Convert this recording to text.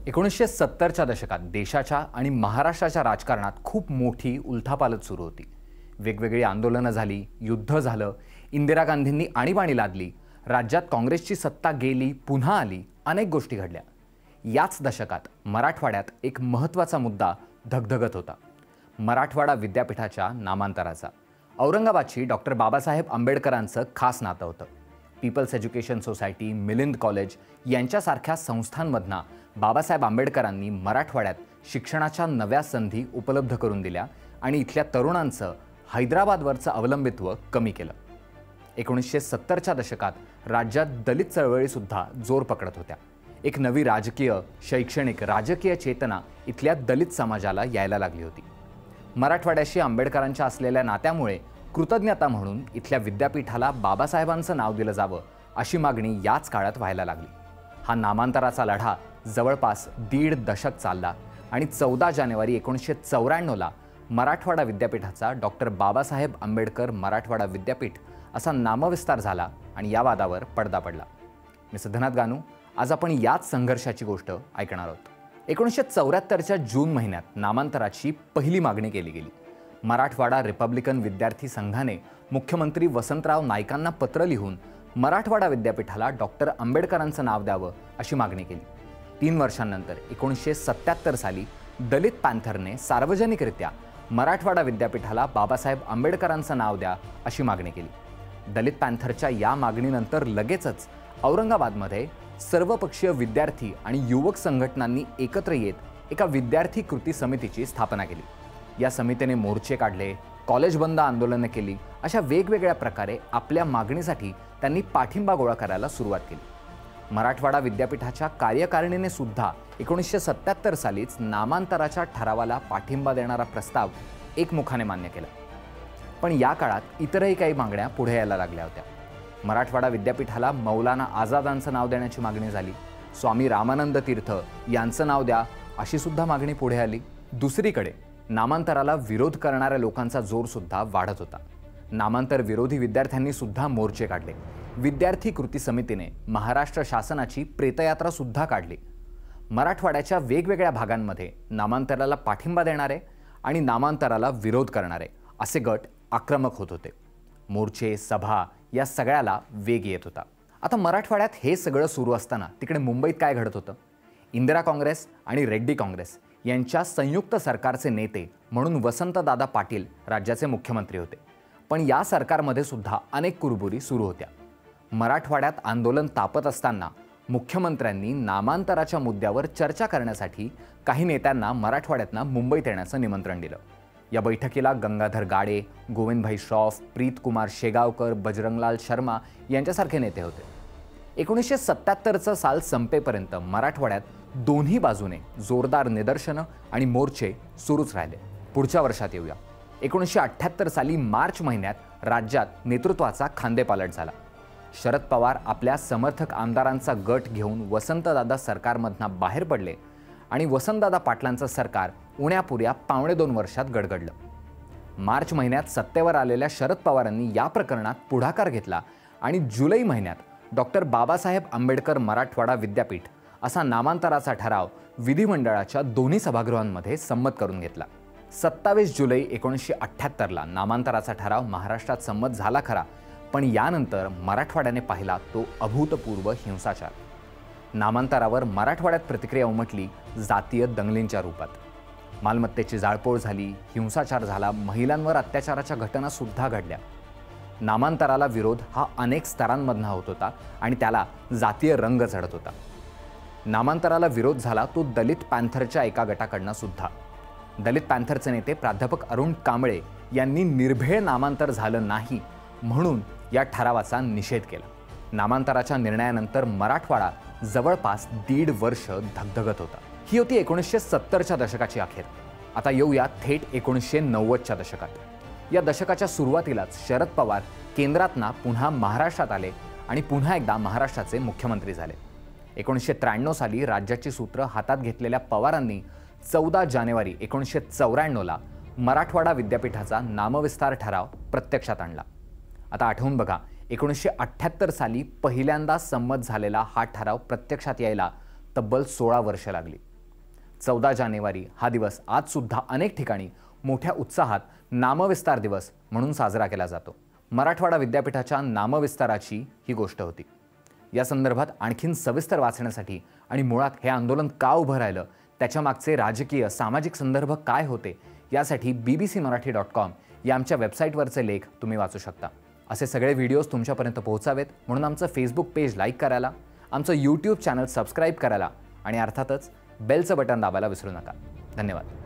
1970च्या दशकात देशाच्या आणि महाराष्ट्राच्या राजकारणात खूप मोठी उलथापालथ सुरू होती। वेगवेगळी आंदोलनं झाली, युद्ध झालं, इंदिरा गांधींनी आणीबाणी लादली, राज्यात काँग्रेसची सत्ता गेली, पुन्हा आली, अनेक गोष्टी घडल्या। याच दशकात मराठवाड्यात एक महत्त्वाचा मुद्दा धगधगत होता, मराठवाडा विद्यापीठाच्या नामांतराचा। औरंगाबादची डॉक्टर बाबासाहेब आंबेडकरांचं खास नातं होतं। People's education society, Milind college यांच्यासारख्या संस्थांमधना बाबासाहेब आंबेडकरांनी मराठवाड्यात शिक्षणाच्या नव्या संधी उपलब्ध करून दिल्या आणि इथल्या तरुणांचं हैदराबादवरचं अवलंबित्व कमी केलं। 1970च्या दशकात राज्यात दलित चळवळीसुद्धा जोर पकडत होत्या। एक नवी राजकीय, शैक्षणिक, राजकीय चेतना इथल्या दलित समाजाला यायला लागली होती। मराठवाड्याशी आंबेडकरांच्या असलेल्या नात्यामुळे कृतज्ञता म्हणून इथल्या विद्यापीठाला बाबासाहेबांचं नाव दिलं जावं अशी मागणी याच काळात व्हायला लागली। हा नामांतराचा लढा जवळपास 1.5 दशक चालला आणि 14 जानेवारी 1994ला मराठवाडा विद्यापीठाचा डॉक्टर बाबासाहेब आंबेडकर मराठवाडा विद्यापीठ असा नामविस्तार झाला आणि या वादावर पडदा पडला। मी सिद्धनाथ गानू, आज आपण याच संघर्षाची गोष्ट ऐकणार आहोत। 1974च्या जून महिन्यात नामांतराची पहिली मागणी केली गेली। मराठवाडा रिपब्लिकन विद्यार्थी संघाने मुख्यमंत्री वसंतराव नाईकांना पत्र लिहून मराठवाडा विद्यापीठाला डॉक्टर आंबेडकरांचं नाव द्यावं अशी मागणी केली। 3 वर्षांनंतर 1977 साली दलित पॅन्थरने सार्वजनिकरित्या मराठवाडा विद्यापीठाला बाबासाहेब आंबेडकरांचं नाव द्या अशी मागणी केली। दलित पॅन्थरच्या या मागणीनंतर लगेचच औरंगाबादमध्ये सर्वपक्षीय विद्यार्थी आणि युवक संघटनांनी एकत्र येत एका विद्यार्थी कृती समितीची स्थापना केली। या समितीने मोर्चे काढले, कॉलेज बंद आंदोलनं केली, अशा वेगवेगळ्या प्रकारे आपल्या मागणीसाठी त्यांनी पाठिंबा गोळा करायला सुरुवात केली। मराठवाडा विद्यापीठाच्या कार्यकारिणीने सुद्धा 1977 सालीच नामांतराच्या ठरावाला पाठिंबा देणारा प्रस्ताव एकमुखाने मान्य केला। पण या काळात इतरही काही मागण्या पुढे यायला लागल्या होत्या। मराठवाडा विद्यापीठाला मौलाना आझादांचं नाव देण्याची मागणी झाली। स्वामी रामानंद तीर्थ यांचं नाव द्या अशी सुद्धा मागणी पुढे आली। दुसरीकडे नामांतराला विरोध करणाऱ्या लोकांचा जोर सुद्धा वाढत होता। नामांतर विरोधी विद्यार्थ्यांनी सुद्धा मोर्चे काढले। विद्यार्थी कृती समितीने महाराष्ट्र शासनाची प्रेतयात्रा सुद्धा काढली। मराठवाड्याच्या वेगवेगळ्या भागांमध्ये नामांतराला पाठिंबा देणारे आणि नामांतराला विरोध करणारे असे गट आक्रमक होत होते। मोर्चे, सभा या सगळ्याला वेग येत होता। आता मराठवाड्यात हे सगळं सुरू असताना तिकडे मुंबईत काय घडत होतं? इंदिरा काँग्रेस आणि रेड्डी काँग्रेस यांच्या संयुक्त सरकारचे नेते म्हणून वसंतदादा पाटील राज्याचे मुख्यमंत्री होते। पण या सरकारमध्ये सुद्धा अनेक कुरबुरी सुरू होत्या। मराठवाड्यात आंदोलन तापत असताना मुख्यमंत्र्यांनी नामांतराच्या मुद्द्यावर चर्चा करण्यासाठी काही नेत्यांना मराठवाड्यातनं मुंबईत येण्याचं निमंत्रण दिलं। या बैठकीला गंगाधर गाडे, गोविंदभाई श्रॉफ, प्रीतकुमार शेगावकर, बजरंगलाल शर्मा यांच्यासारखे नेते होते। 1977चं साल संपेपर्यंत मराठवाड्यात दोन्ही बाजूने जोरदार निदर्शनं आणि मोर्चे सुरूच राहिले। पुढच्या वर्षात येऊया। 1978 साली मार्च महिन्यात राज्यात नेतृत्वाचा खांदेपालट झाला। शरद पवार आपल्या समर्थक आमदारांचा गट घेऊन वसंतदादा सरकारमधनं बाहेर पडले आणि वसंतदादा पाटलांचं सरकार उण्यापुऱ्या 1.25 वर्षात गडगडलं। मार्च महिन्यात सत्तेवर आलेल्या शरद पवारांनी या प्रकरणात पुढाकार घेतला आणि जुलै महिन्यात डॉक्टर बाबासाहेब आंबेडकर मराठवाडा विद्यापीठ असा नामांतराचा ठराव विधिमंडळाच्या दोन्ही सभागृहांमध्ये संमत करून घेतला। 27 जुलै 1978ला नामांतराचा ठराव महाराष्ट्रात संमत झाला खरा, पण यानंतर मराठवाड्याने पाहिला तो अभूतपूर्व हिंसाचार। नामांतरावर मराठवाड्यात प्रतिक्रिया उमटली जातीय दंगलींच्या रूपात। मालमत्तेची जाळपोळ झाली, हिंसाचार झाला, महिलांवर अत्याचाराच्या घटना सुद्धा घडल्या। नामांतराला विरोध हा अनेक स्तरांमधनं होत होता आणि त्याला जातीय रंग चढत होता। नामांतराला विरोध झाला तो दलित पॅन्थरच्या एका गटाकडनं सुद्धा। दलित पॅन्थरचे नेते प्राध्यापक अरुण कांबळे यांनी निर्भेळ नामांतर झालं नाही म्हणून या ठरावाचा निषेध केला। नामांतराच्या निर्णयानंतर मराठवाडा जवळपास 1.5 वर्ष धगधगत होता। ही होती 1970च्या दशकाची अखेर। आता येऊया थेट 1990च्या दशकात। या दशकाच्या सुरुवातीलाच शरद पवार केंद्रातना पुन्हा महाराष्ट्रात आले आणि पुन्हा एकदा महाराष्ट्राचे मुख्यमंत्री झाले। 1993 साली राज्याची सूत्र हातात घेतलेल्या पवारांनी 14 जानेवारी 1994ला मराठवाडा विद्यापीठाचा नामविस्तार ठराव प्रत्यक्षात आणला। आता आठवून बघा, 1978 साली पहिल्यांदा संमत झालेला हा ठराव प्रत्यक्षात यायला तब्बल 16 वर्ष लागली। 14 जानेवारी हा दिवस आजसुद्धा अनेक ठिकाणी मोठ्या उत्साहात नामविस्तार दिवस म्हणून साजरा केला जातो. मराठवाडा विद्यापीठाच्या नामविस्ताराची ही गोष्ट होती. या संदर्भात आणखीन सविस्तर वाचण्यासाठी आणि मुळात हे आंदोलन का उभं राहिलं, त्याच्या मागचे राजकीय सामाजिक संदर्भ काय होते, यासाठी bbcmarathi.com या आमच्या वेबसाईटवरचे लेख तुम्ही वाचू शकता. असे सगळे व्हिडिओज तुमच्यापर्यंत पोहोचावेत म्हणून आमचं फेसबुक पेज लाईक करायला, आमचं यूट्यूब चॅनल सबस्क्राईब करायला आणि अर्थातच बेलचं बटन दाबायला विसरू नका. धन्यवाद.